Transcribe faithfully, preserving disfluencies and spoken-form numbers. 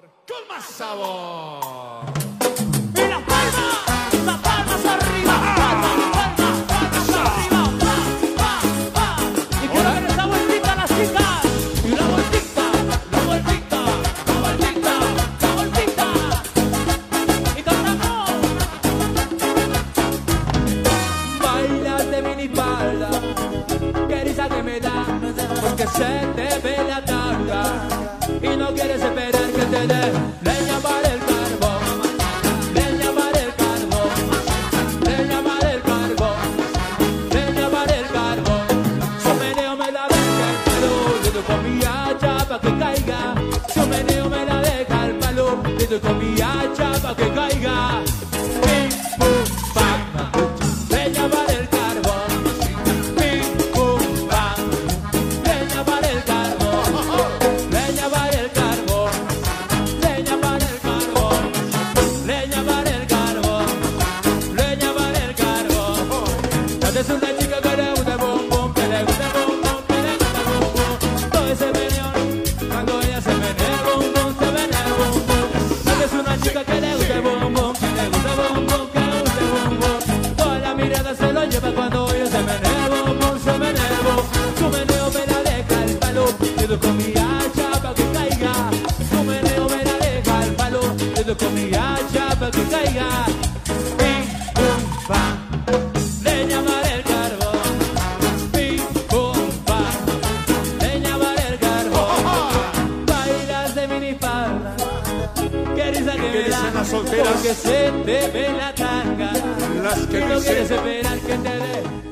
con más sabor. Y las palmas, las palmas arriba, palmas, palmas, palmas arriba, pa, pa, pa. Y quiero ver esa vueltita a las chicas. Y la vueltita, la vueltita, la vueltita, la vueltita. Y cantamos. Bailas de minifalda, qué risa que me da, porque se te ve la tanga. Y no quieres esperar que te dé leña para el carbón, leña para el carbón, leña para el carbón, leña para el carbón. Su meneo me la deja el palo, le doy con mi hacha pa' que caiga. Su meneo me la deja el palo, le doy con mi hacha pa' que caiga. Pim, pum, pam, leña para el carbón, pim, pum, pam, leña para el carbón, leña para el carbón, leña para el carbón, leña para el carbón, leña para el carbón. Es una chica que le gusta bum bum, que le gusta bum bum, que le gusta bum bum. Todo ese meneo, cuando ella se menea bum bum, se menea bum bum. Es una chica que le gusta bum bum, que le gusta bum bum, que le gusta bum bum. Toda la mirada se lo lleva cuando ella se menea bum bum, se menea bum. Su meneo me la deja el palo, le doy con mi hacha pa' que caiga. Su meneo me la deja el palo, le doy con mi hacha pa' que caiga. Pim, pum, pam, leña para el carbón. Pim, pum, pam, leña para el carbón. Bailas de minifalda, qué risa que me da, dicen las solteras? porque se te ve la tanga. Las que Y no dicen- quieres esperar que te dé